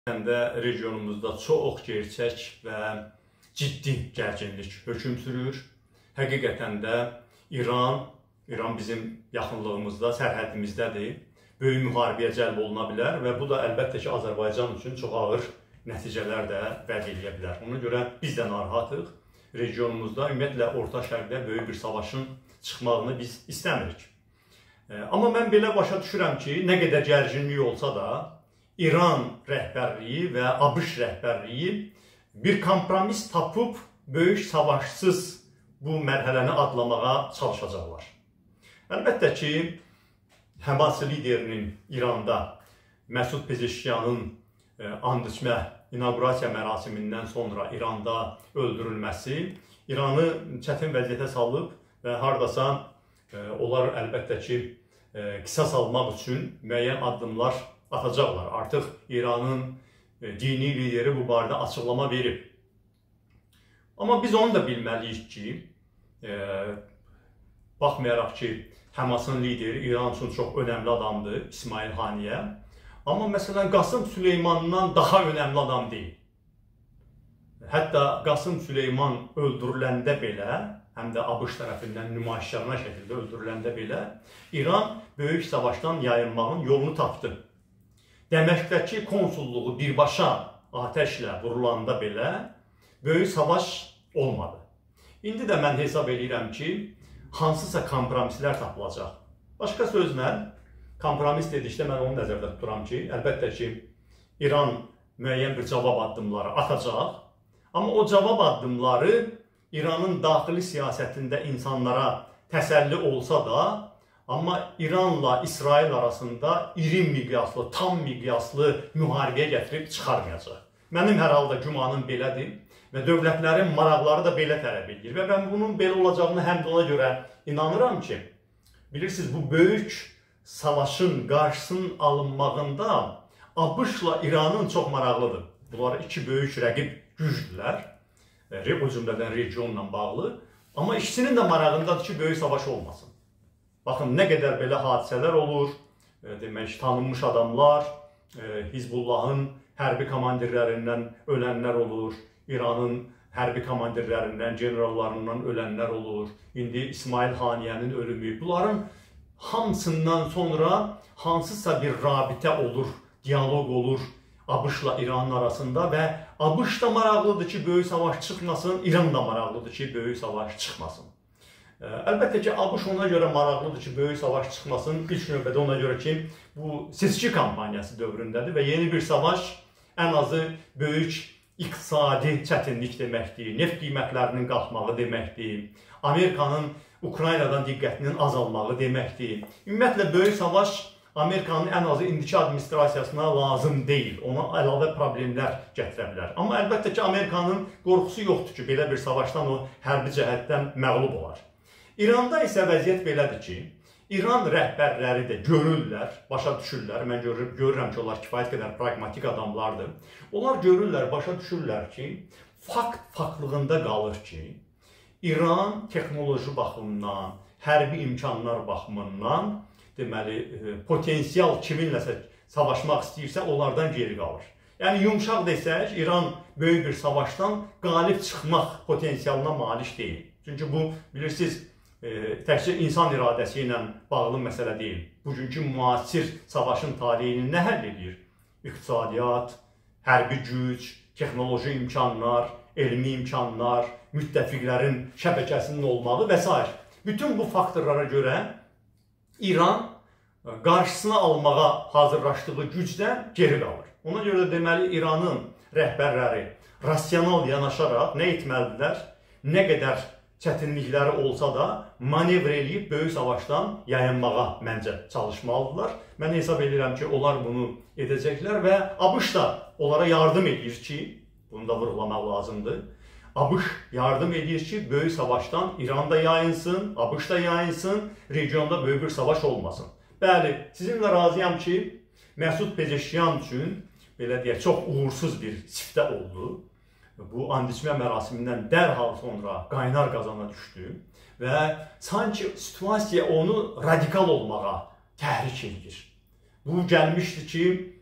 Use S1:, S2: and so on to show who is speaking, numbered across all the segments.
S1: də regionumuzda çox gerçək və ciddi gərginlik hökm sürür. Həqiqətən də İran bizim yaxınlığımızda, sərhədimizdədir. Böyük müharibəyə cəlb oluna bilər və bu da əlbəttə ki, Azərbaycan üçün çox ağır nəticələr də vəd edə bilər. Ona görə biz də narahatıq. Regionumuzda, ümumiyyətlə, Orta Şərqdə böyük bir savaşın çıxmağını biz istəmirik. Amma mən belə başa düşürəm ki, nə qədər gərginlik olsa da, İran rəhbərliyi və ABŞ rəhbərliyi bir kompromis tapıb böyük savaşsız bu mərhələni adlamağa çalışacaqlar. Əlbəttə ki, Həmas liderinin İranda Məsud Pezeşkiyanın and içmə inaugurasiya mərasimindən sonra İranda öldürülməsi İranı çətin vəziyyətə salıb və hardasa onlar əlbəttə ki, qisas almaq üçün müəyyən addımlar atacaqlar. Artıq İranın dini lideri bu barədə açıqlama verib. Amma biz onu da bilməliyik ki, baxmayaraq ki, Həmasın lideri İran üçün çox önəmli adamdır, İsmail Haniyə. Amma məsələn, Qasım Süleymandan daha önəmli adam deyil. Hətta Qasım Süleyman öldürüləndə belə, həm də ABŞ tərəfindən nümayişkarına şəkildə öldürüləndə belə, İran böyük savaşdan yayınmağın yolunu tapdı. Dəməşqdəki konsulluğu birbaşa atəşlə vurulanda belə böyük savaş olmadı. İndi də mən hesab edirəm ki, hansısa kompromislər tapılacaq. Başqa sözlə, kompromis dedikdə mən onu nəzərdə tuturam ki, əlbəttə ki, İran müəyyən bir cavab addımları atacaq. Amma o cavab addımları İranın daxili siyasətində insanlara təsəlli olsa da, amma İranla İsrail arasında iri miqyaslı, tam miqyaslı müharibəyə gətirib çıxarmayacaq. Mənim hər halda gümanım belədir və dövlətlərin maraqları da belə tələb edir. Və mən bunun belə olacağını həm də ona görə inanıram ki, bilirsiniz, bu böyük savaşın qarşısının alınmağında ABŞ-la İranın çox maraqlıdır. Bunlar iki böyük rəqib gücdülər, o cümlədən regionla bağlı. Amma ikisinin də marağındadır ki, böyük savaş olmasın. Baxın, nə qədər belə hadisələr olur, demək, tanınmış adamlar, Hizbullahın hərbi komandirlərindən ölənlər olur, İranın hərbi komandirlərindən, generallarından ölənlər olur, indi İsmail Haniyənin ölümü. Bunların hamısından sonra hansısa bir rabitə olur, diyaloq olur ABŞ-la İranın arasında və ABŞ da maraqlıdır ki, böyük savaş çıxmasın, İran da maraqlıdır ki, böyük savaş çıxmasın. Əlbəttə ki, ABŞ ona görə maraqlıdır ki, böyük savaş çıxmasın. İlk növbədə ona görə ki, bu seçki kampaniyası dövründədir və yeni bir savaş ən azı böyük iqtisadi çətinlik deməkdir, neft qiymətlərinin qalxmağı deməkdir, Amerikanın Ukraynadan diqqətinin azalmağı deməkdir. Ümumiyyətlə, böyük savaş Amerikanın ən azı indiki administrasiyasına lazım deyil, ona əlavə problemlər gətirə bilər. Amma əlbəttə ki, Amerikanın qorxusu yoxdur ki, belə bir savaşdan o hərbi cəhətdən məğlub olar. İranda isə vəziyyət belədir ki, İran rəhbərləri də görürlər, başa düşürlər, mən görürəm ki, onlar kifayət qədər pragmatik adamlardır. Onlar görürlər, başa düşürlər ki, faktlığında qalır ki, İran texnoloji baxımından, hərbi imkanlar baxımından, deməli, potensial kiminləsə savaşmaq istəyirsə, onlardan geri qalır. Yəni, yumşaq desək, İran böyük bir savaşdan qalib çıxmaq potensialına malik deyil. Çünki bu, bilirsiniz, təkcə insan iradəsi ilə bağlı məsələ deyil. Bugünkü müasir savaşın taleyini nə həll edir? İqtisadiyyat, hərbi güc, texnoloji imkanlar, elmi imkanlar, müttəfiqlərin şəbəkəsinin olmağı və s. Bütün bu faktorlara görə İran qarşısını almağa hazırlaşdığı gücdən geri qalır. Ona görə də deməli, İranın rəhbərləri rasional yanaşaraq nə etməlidirlər? Nə qədər çətinlikləri olsa da manevr eləyib böyük savaşdan yayınmağa məncə çalışmalıdırlar. Mən hesab edirəm ki, onlar bunu edəcəklər və ABŞ da onlara yardım edir ki, bunu da vurğulamaq lazımdır. ABŞ yardım edir ki, böyük savaşdan İran da yayınsın, ABŞ da yayınsın, regionda böyük bir savaş olmasın. Bəli, sizinlə razıyam ki, Məsud Pezeşkiyan üçün belə deyək, çox uğursuz bir siftə oldu. Bu and içmə mərasimindən dərhal sonra qaynar qazana düşdü və sanki situasiya onu radikal olmağa təhrik edir. Bu gəlmişdi ki,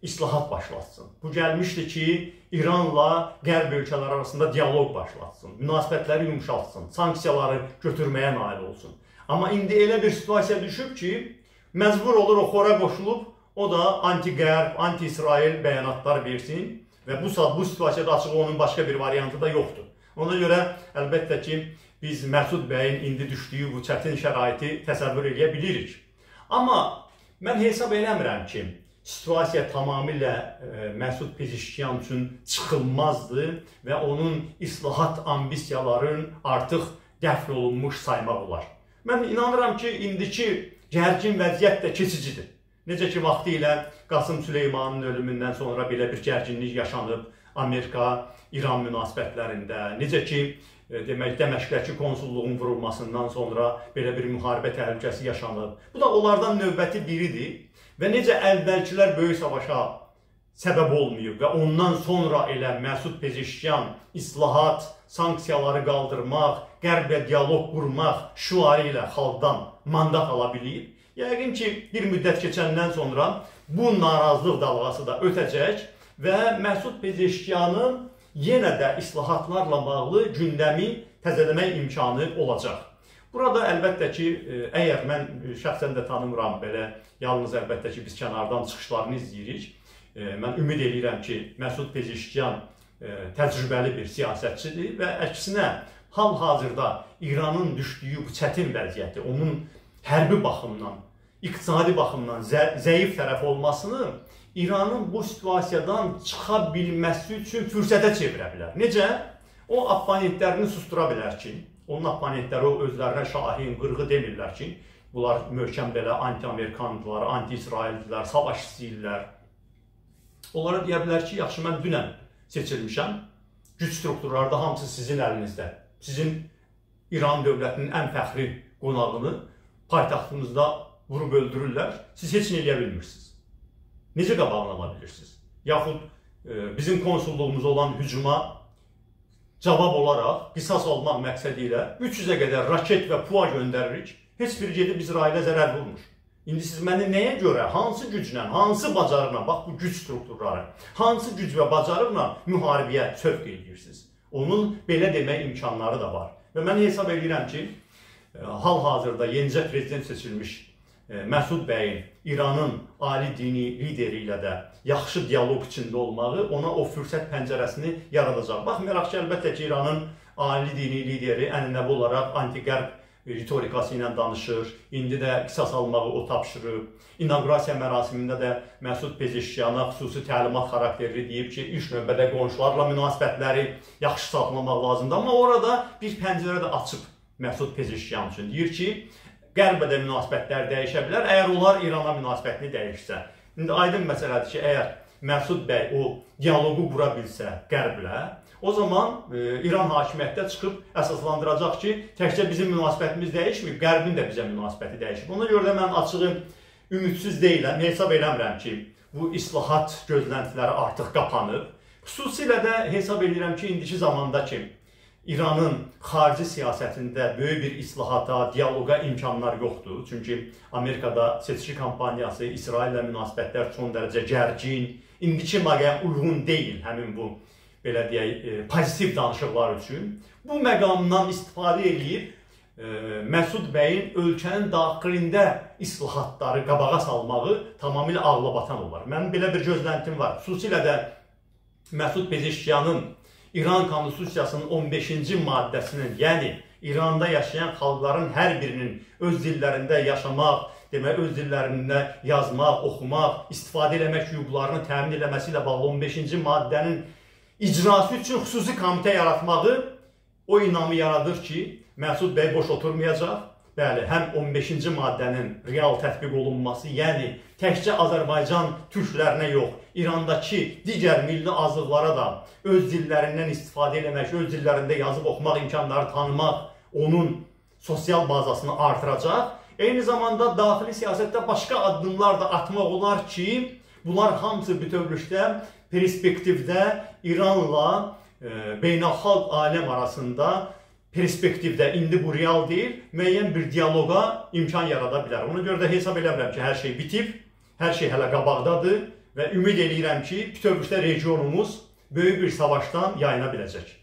S1: islahat başlatsın. Bu gəlmişdi ki, İranla Qərb ölkələri arasında dialoq başlatsın, münasibətləri yumuşaltsın, sanksiyaları götürməyə nail olsun. Amma indi elə bir situasiya düşüb ki, məcbur olur o xora qoşulub, o da anti-Qərb, anti-İsrail bəyanatlar versin və bu situasiyada açıq onun başqa bir variantı da yoxdur. Ona görə əlbəttə ki, biz Məsud bəyin indi düşdüyü bu çətin şəraiti təsəvvür edə bilirik. Amma mən hesab eləmirəm ki, situasiya tamamilə Məsud Pezeşkiyan üçün çıxılmazdır və onun islahat ambisiyalarının artıq dəfn olunmuş saymaq olar. Mən inanıram ki, indiki gərgin vəziyyət də keçicidir. Necə ki, vaxtı ilə Qasım Süleymanın ölümündən sonra belə bir gərginlik yaşanıb Amerika-İran münasibətlərində, necə ki, Dəməşqdəki konsulluğun vurulmasından sonra belə bir müharibə təhlükəsi yaşanıb. Bu da onlardan növbəti biridir və necə əvvəlkilər böyük savaşa səbəb olmayıb və ondan sonra elə Məsud Pezeşkiyan islahat, sanksiyaları qaldırmaq, Qərblə dialoq qurmaq şüarı ilə xalqdan mandat ala bilib. Yəqin ki, bir müddət keçəndən sonra bu narazılıq dalğası da ötəcək və Məsud Pezeşkiyanın yenə də islahatlarla bağlı gündəmi təzələmək imkanı olacaq. Burada əlbəttə ki, əgər mən şəxsən də tanımıram belə, yalnız əlbəttə ki, biz kənardan çıxışlarını izləyirik. Mən ümid edirəm ki, Məsud Pezeşkiyan təcrübəli bir siyasətçidir və əksinə hal-hazırda İranın düşdüyü bu çətin vəziyyəti, onun hərbi baxımdan, iqtisadi baxımdan zəif tərəf olmasını İranın bu situasiyadan çıxa bilməsi üçün fürsətə çevirə bilər. Necə? O opponentlərini sustura bilər ki, onun opponentləri o özlərinə şahin, qırğı demirlər ki, bunlar möhkəm belə anti-Amerikandılar, anti-İsraildilər, savaş istəyirlər. Onlara deyə bilər ki, yaxşı, mən dünən seçilmişəm, güc strukturları da hamısı sizin əlinizdə. Sizin İran dövlətinin ən fəxri qonağını paytaxtınızda vurub öldürürlər, siz heç nə eləyə bilmirsiniz. Necə qabağını ala bilirsiniz? Yaxud bizim konsulluğumuz olan hücuma cavab olaraq qisas almaq məqsədi ilə 300-ə qədər raket və PUA göndəririk. Heç biri gedib İsrailə zərər vurmur. İndi siz məni nəyə görə, hansı güclə, hansı bacarıqla, bax bu güc strukturları, hansı güc və bacarıqla müharibəyə sövq edirsiniz? Onun belə demək imkanları da var. Və mən hesab edirəm ki, hal-hazırda yenicə prezident seçilmiş Məsud bəyin İranın ali dini lideri ilə də yaxşı dialoq içində olmağı ona o fürsət pəncərəsini yaradacaq. Baxmayaraq ki, əlbəttə ki, İranın ali dini lideri ənənəvi olaraq anti-Qərb ritorikası ilə danışır. İndi də qisas almağı o tapşırıb. İnaqurasiya mərasimində də Məsud Pezeşkiyana xüsusi təlimat xarakterli deyib ki, ilk növbədə qonşularla münasibətləri yaxşı saxlamaq lazımdır. Amma orada bir pəncərə də açıb Məsud Pezeşkiyan üçün. Deyir ki, Qərbə də münasibətlər dəyişə bilər, əgər onlar İrana münasibətini dəyişsə. İndi aydın məsələdir ki, əgər Məsud bəy o dialoqu qura bilsə Qərblə, o zaman İran hakimiyyətdə çıxıb əsaslandıracaq ki, təkcə bizim münasibətimiz dəyişməyib, Qərbin də bizə münasibəti dəyişib. Ona görə də mən açığı ümidsiz deyiləm, hesab eləmirəm ki, bu islahat gözləntiləri artıq qapanıb. Xüsusilə də hesab edirəm ki, indiki zamanda ki, İranın xarici siyasətində böyük bir islahata, dialoqa imkanlar yoxdur. Çünki Amerikada seçki kampaniyası, İsraillə münasibətlər son dərəcə gərgin, indiki məqam uyğun deyil həmin bu, belə deyək, pozitiv danışıqlar üçün. Bu məqamdan istifadə edib Məsud bəyin ölkənin daxilində islahatları qabağa salmağı tamamilə ağlabatan olar. Mənim belə bir gözləntim var. Xüsusilə də Məsud Pezeşkiyanın İran Konstitusiyasının 15-ci maddəsinin, yəni İranda yaşayan xalqların hər birinin öz dillərində yaşamaq, demək, öz dillərində yazmaq, oxumaq, istifadə eləmək hüquqlarını təmin eləməsi ilə bağlı 15-ci maddənin icrası üçün xüsusi komitə yaratmağı o inamı yaradır ki, Məsud bəy boş oturmayacaq. Bəli, həm 15-ci maddənin real tətbiq olunması, yəni təkcə Azərbaycan türklərinə yox, İrandakı digər milli azlıqlara da öz dillərindən istifadə eləmək, öz dillərində yazıb oxumaq imkanları tanımaq, onun sosial bazasını artıracaq. Eyni zamanda daxili siyasətdə başqa addımlar da atmaq olar ki, bunlar hamısı bütövlükdə, perspektivdə İranla beynəlxalq aləm arasında perspektivdə, indi bu real deyil, müəyyən bir dialoqa imkan yarada bilər. Ona görə də hesab eləmirəm ki, hər şey bitib, hər şey hələ qabaqdadır və ümid edirəm ki, bütövlükdə regionumuz böyük bir savaşdan yayına biləcək.